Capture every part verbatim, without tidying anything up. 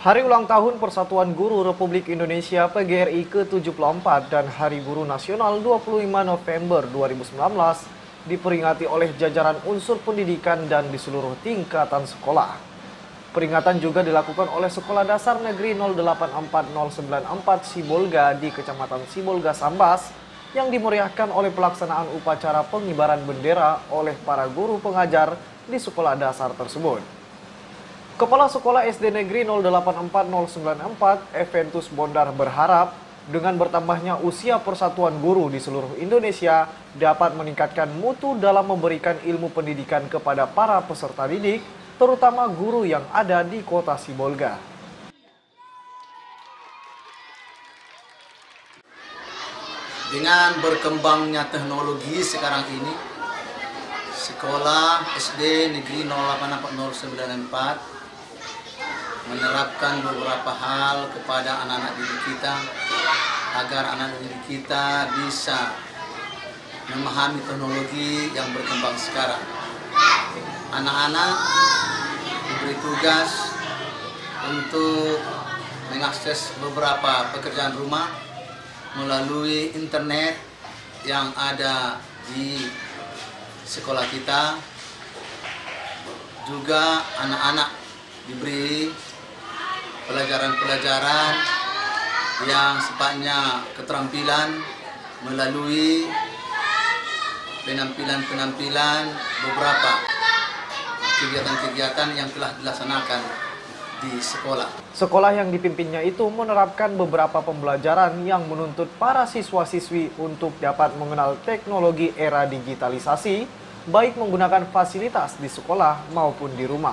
Hari ulang tahun Persatuan Guru Republik Indonesia P G R I ke tujuh puluh empat dan Hari Guru Nasional dua puluh lima November dua ribu sembilan belas diperingati oleh jajaran unsur pendidikan dan di seluruh tingkatan sekolah. Peringatan juga dilakukan oleh Sekolah Dasar Negeri nol delapan empat nol sembilan empat Sibolga di Kecamatan Sibolga Sambas yang dimeriahkan oleh pelaksanaan upacara pengibaran bendera oleh para guru pengajar di sekolah dasar tersebut. Kepala Sekolah S D Negeri nol delapan empat nol sembilan empat, Eventus Bondar berharap dengan bertambahnya usia persatuan guru di seluruh Indonesia dapat meningkatkan mutu dalam memberikan ilmu pendidikan kepada para peserta didik, terutama guru yang ada di kota Sibolga. Dengan berkembangnya teknologi sekarang ini, Sekolah S D Negeri nol delapan empat nol sembilan empat menerapkan beberapa hal kepada anak-anak didik kita agar anak-anak didik kita bisa memahami teknologi yang berkembang sekarang. Anak-anak diberi tugas untuk mengakses beberapa pekerjaan rumah melalui internet yang ada di sekolah kita. Juga anak-anak diberi pelajaran-pelajaran yang sifatnya keterampilan melalui penampilan-penampilan beberapa kegiatan-kegiatan yang telah dilaksanakan di sekolah. Sekolah yang dipimpinnya itu menerapkan beberapa pembelajaran yang menuntut para siswa-siswi untuk dapat mengenal teknologi era digitalisasi, baik menggunakan fasilitas di sekolah maupun di rumah.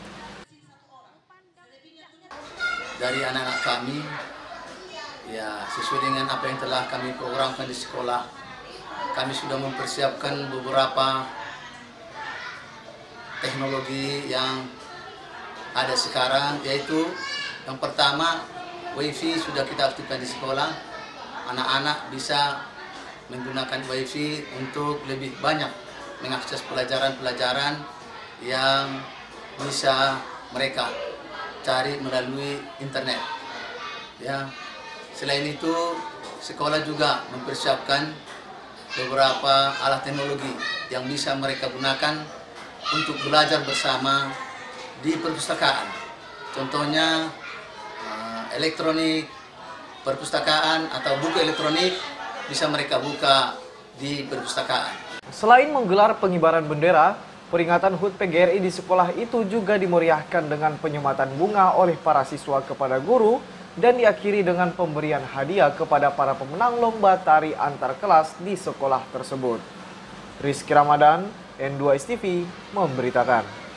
Dari anak-anak kami, ya sesuai dengan apa yang telah kami programkan di sekolah, kami sudah mempersiapkan beberapa teknologi yang ada sekarang, yaitu yang pertama, wifi sudah kita aktifkan di sekolah. Anak-anak bisa menggunakan wifi untuk lebih banyak mengakses pelajaran-pelajaran yang bisa mereka cari melalui internet. Ya, selain itu, sekolah juga mempersiapkan beberapa alat teknologi yang bisa mereka gunakan untuk belajar bersama di perpustakaan. Contohnya elektronik, perpustakaan atau buku elektronik bisa mereka buka di perpustakaan. Selain menggelar pengibaran bendera, peringatan H U T P G R I di sekolah itu juga dimeriahkan dengan penyematan bunga oleh para siswa kepada guru dan diakhiri dengan pemberian hadiah kepada para pemenang lomba tari antar kelas di sekolah tersebut. Rizky Ramadan, N dua S T V memberitakan.